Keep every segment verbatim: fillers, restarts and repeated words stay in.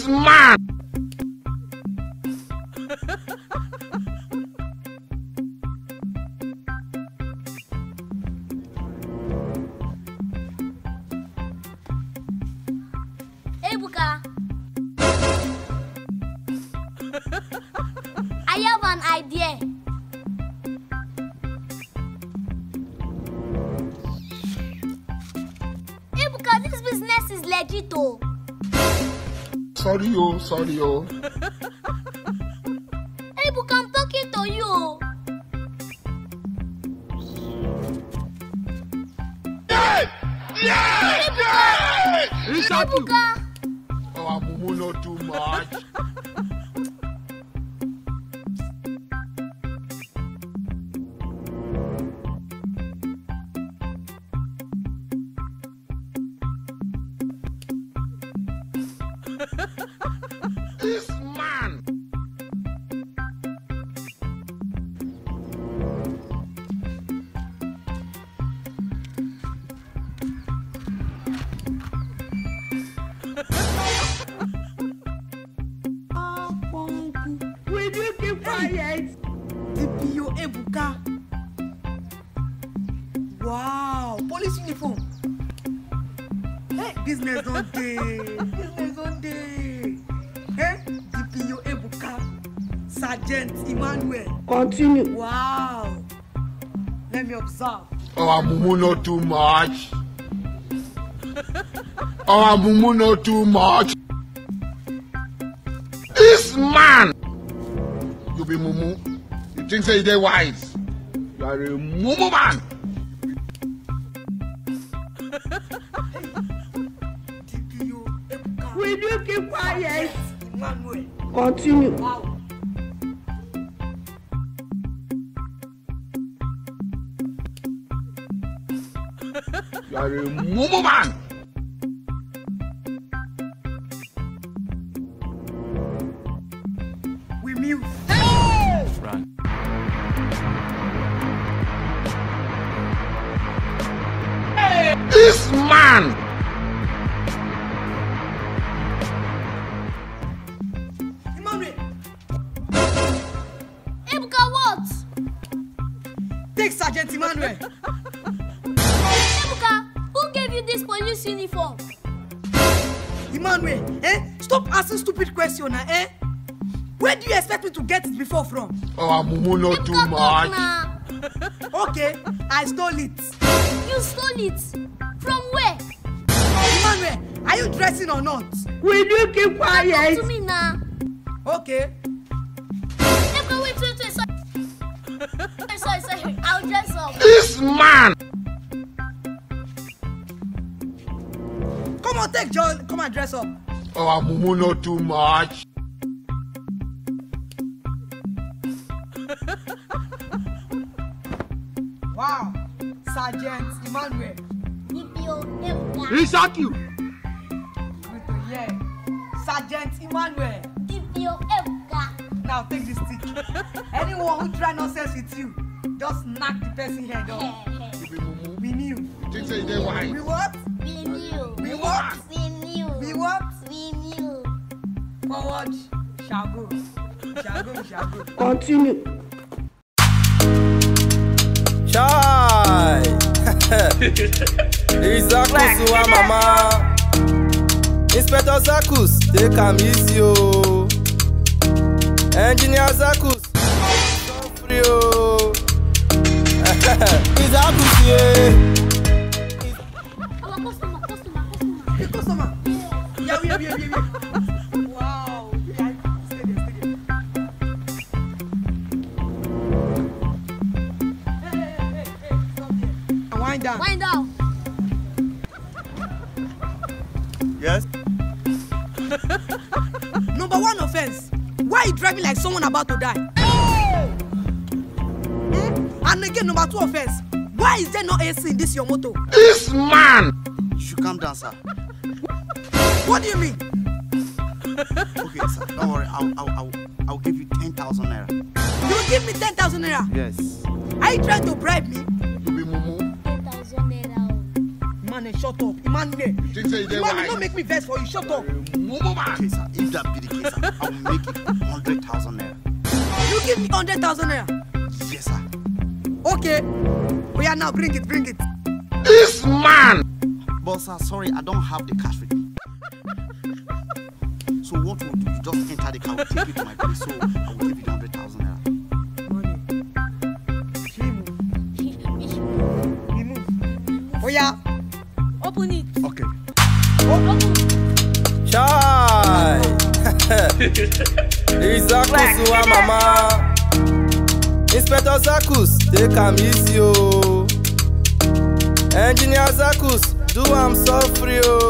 man! Ebuka, I have an idea. Ebuka, this business is legit, oh. Sorry, oh, sorry, oh. Ebuka, I'm talking to you. Yeah! Yeah! Ebuka! Ebuka! Oh, Mumu, not too much. This man! Will you keep quiet? D P O Ebuka. Wow, police uniform. Hey, business don't day. Business don't day. Hey, D P O Ebuka. Sergeant Emmanuel. Continue. Wow. Let me observe. Oh, Mumu, not too much. Oh, Mumu, not too much. This man! You be Mumu. You think say they wise? You are a Mumu man. D P O Ebuka. Will you keep quiet? Emmanuel. Continue. Wow. You are a Mumu man. We mute. Run. This man! Emmanuel, Ebuka, what? take Sergeant Emmanuel. Ebuka, who gave you this police uniform? Emmanuel, eh? Stop asking stupid questions, eh? Where do you expect me to get it before from? Oh, Mumu, not too Ebuka, talk much. now. Okay, I stole it. You stole it. From where? Emmanuel, are you dressing or not? Will you keep Talk quiet? to me now. Okay. Ebuka, wait, wait, wait. Sorry, sorry, sorry. I'll dress up. This man! Come on, take John. Come and dress up. Oh, Mumu, not too much. Wow. Sergeant Emmanuel. D P O Ebuka. He shot you. Good to hear. Sergeant Emmanuel. D P O Ebuka. Now take this stick. Anyone who try nonsense with you, just knock the person head off. You be Mumu. We knew. You think say they wise? We what? We knew. We what? We knew. We what? We knew. Forward. Shall go. Shall go. Shall go. Continue. Chai! Zakus wa mama. Inspector Zakus, take am easy o. Engineer Zakus, so free o. Zakus ye. Our customer, customer, customer. Hey, customer. Yeah, yeah, yeah, yeah, yeah. Wow. Yeah, stay there, stay there. Hey, hey, hey, hey, stop there. Wind down. Wind down. Yes. Number one offense. Why are you driving like someone about to die? Hmm? And again, number two offense. Why is there no A C in this your motor? This man! You should calm down, sir. What do you mean? Okay, sir. Don't worry. I'll, I'll, I'll, I'll give you ten thousand naira. You give me ten thousand naira. Yes. Are you trying to bribe me? You be Mumu. ten thousand naira. Man, shut up. Emmanuel. You think say they Emmanuel, wise? don't make me vex for you. Shut up. Mumu mumu man. Okay, sir. If that be the case, sir, I will make it one hundred thousand naira. You give me one hundred thousand naira. Yes, sir. Okay. Oh yeah, now bring it, bring it. This man. But sir, sorry, I don't have the cash with me. So what we'll do, you just enter the car, we'll take you to my place, so I will give you the one hundred thousand naira. Money. We move. Oh yeah. Open it. Okay. Open. Chai. Zakus wa mama. Inspector Zakus, take am easy o. Engineer Zakus, do am suffer o.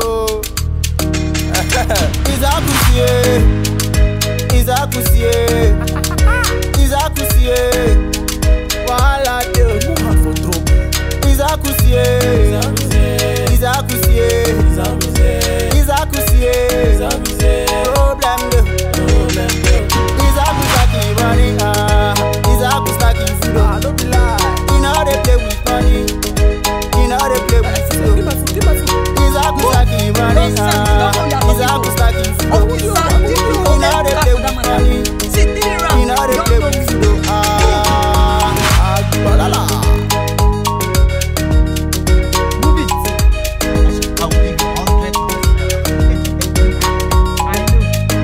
Zakus ye, Zakus ye, Zakus ye. Wahala dey, move am for trouble. Zakus ye, Zakus ye, Zakus ye, problem dey, problem dey. Zakus like him money, ah, Zakus like him food. Ah, no be lie. He know dey play with money, he know dey play with food. Give my food, give my food. Zakus like him money, ah, Zakus like him food. He know dey play with money, he know dey play with food. Ah, ah, balala. I will give you one hundred thousand naira. I know.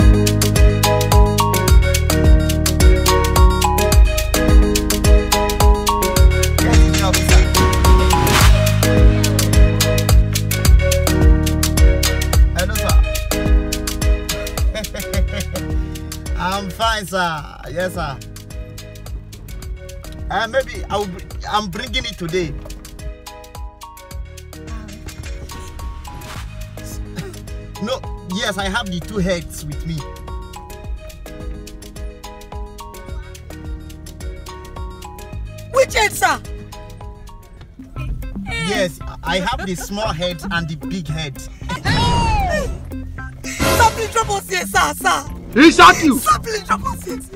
Yes, me officer. Hello, sir. I'm fine, sir. Yes, sir. Uh, maybe I will. Br I'm bringing it today. No, yes, I have the two heads with me. Which head, sir? Yes, I have the small head and the big head. Sir, please drop us here, sir, sir. He shot you. Sir, please drop us here.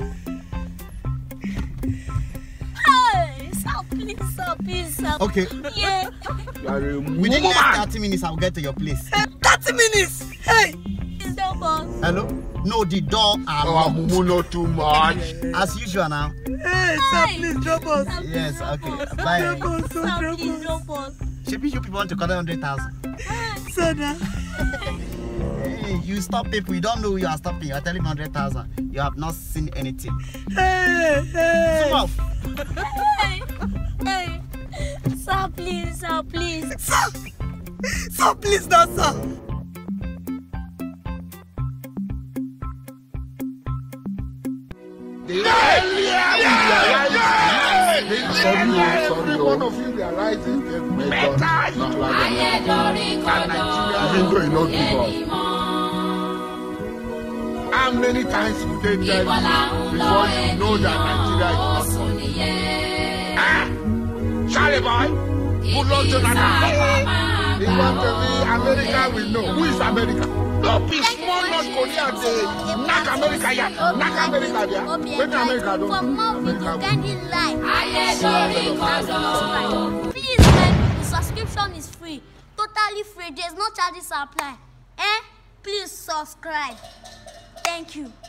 Hey, sir, please, sir, please, sir. Okay, Yeah. You are a mumu within the next man. thirty minutes, I'll get to your place. thirty minutes. Hey. Please help us. Hello? No, the door are Our locked. mumu not too much. As usual now. Hey, sir, Hey. please drop us. Sir, please Yes, help okay. us. Bye. Drop us, sir, Sir, drop please us. help us. Maybe you people want to collect one hundred thousand. Sir, now. Hey, you stop people. You don't know who you are stopping. You are telling me one hundred thousand. You have not seen anything. Hey, hey. Come off. Hey, hey. Sir, please, sir, please. Sir, sir, please, now, sir. The earlier we realize it, sorry, oh, sorry, every one of you realizing it, better not like that. Even though you not give up. How many times will they tell you before you know that Nigeria is not for you? Ah, Charlie boy, good luck Jonathan. You want to be America, we know. Who is America? No be small North Korea dey knack America ya, knack America there. Wetin America do? For more video, America kindly like, share, and subscribe. Please, man, the subscription is free, totally free. There's no charges apply. Eh? Please subscribe. Thank you.